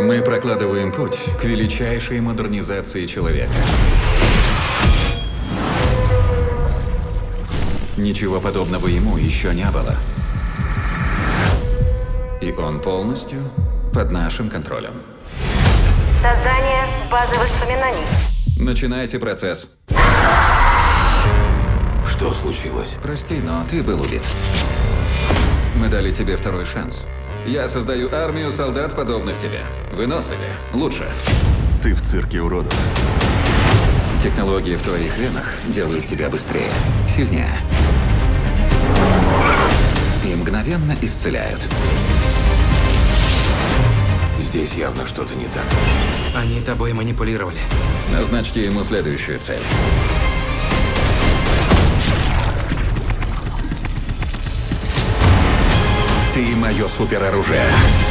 Мы прокладываем путь к величайшей модернизации человека. Ничего подобного ему еще не было. И он полностью под нашим контролем. Создание базы воспоминаний. Начинайте процесс. Что случилось? Прости, но ты был убит. Мы дали тебе второй шанс. Я создаю армию солдат, подобных тебе. Выносливее, лучше. Ты в цирке уродов. Технологии в твоих венах делают тебя быстрее, сильнее. И мгновенно исцеляют. Здесь явно что-то не так. Они тобой манипулировали. Назначьте ему следующую цель. Ты мое супероружие.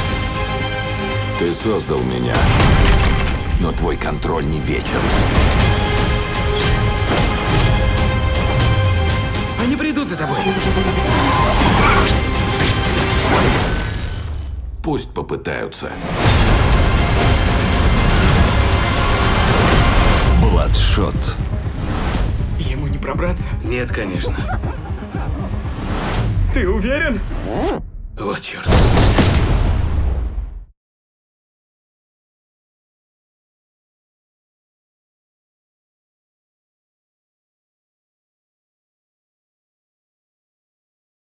Ты создал меня, но твой контроль не вечен. Они придут за тобой. Пусть попытаются. Бладшот. Ему не пробраться? Нет, конечно. Ты уверен? Вот черт.